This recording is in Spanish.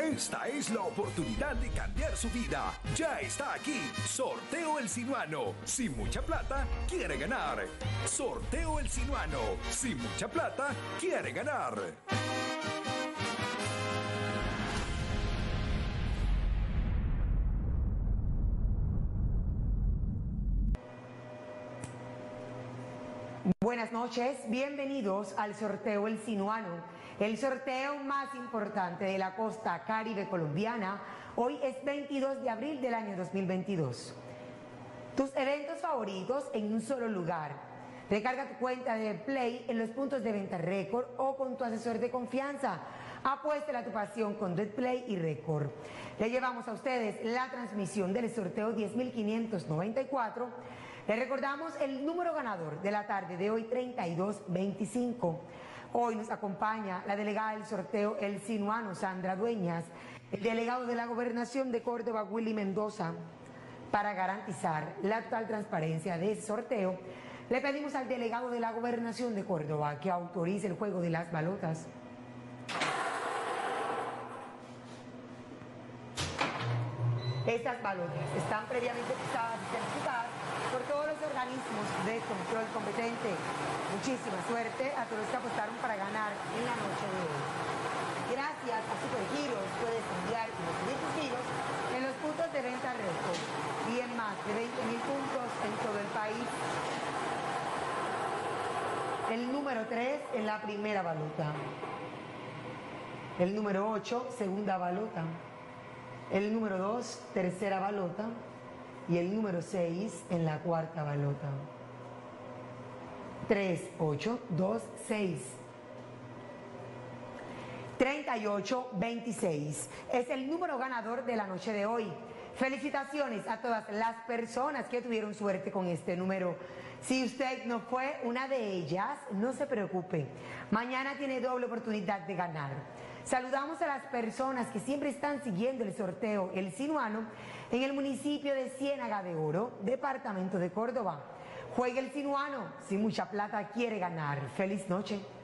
Esta es la oportunidad de cambiar su vida. Ya está aquí. Sorteo El Sinuano. Sin mucha plata, quiere ganar. Sorteo El Sinuano. Sin mucha plata, quiere ganar. Buenas noches, bienvenidos al sorteo El Sinuano, el sorteo más importante de la costa caribe colombiana. Hoy es 22 de abril del año 2022. Tus eventos favoritos en un solo lugar. Recarga tu cuenta de Play en los puntos de venta Récord o con tu asesor de confianza. Apuéstale a tu pasión con Red Play y Récord. Le llevamos a ustedes la transmisión del sorteo 10.594. Le recordamos el número ganador de la tarde de hoy, 3225. Hoy nos acompaña la delegada del sorteo El Sinuano, Sandra Dueñas, el delegado de la Gobernación de Córdoba, Willy Mendoza. Para garantizar la total transparencia de ese sorteo, le pedimos al delegado de la Gobernación de Córdoba que autorice el juego de las balotas. Estas balotas están previamente pisadas y certificadas por todos los organismos de control competente. Muchísima suerte a todos los que apostaron para ganar en la noche de hoy. Gracias a Supergiros puedes enviar y recibir tus giros en los puntos de venta Récord y en más de 20.000 puntos en todo el país. El número 3 en la primera balota. El número 8, segunda balota. El número 2, tercera balota, y el número 6 en la cuarta balota. 3, 8, 2, 6. 38, 26. Es el número ganador de la noche de hoy. Felicitaciones a todas las personas que tuvieron suerte con este número. Si usted no fue una de ellas, no se preocupe. Mañana tiene doble oportunidad de ganar. Saludamos a las personas que siempre están siguiendo el sorteo El Sinuano en el municipio de Ciénaga de Oro, departamento de Córdoba. Juegue El Sinuano, sin mucha plata quiere ganar. Feliz noche.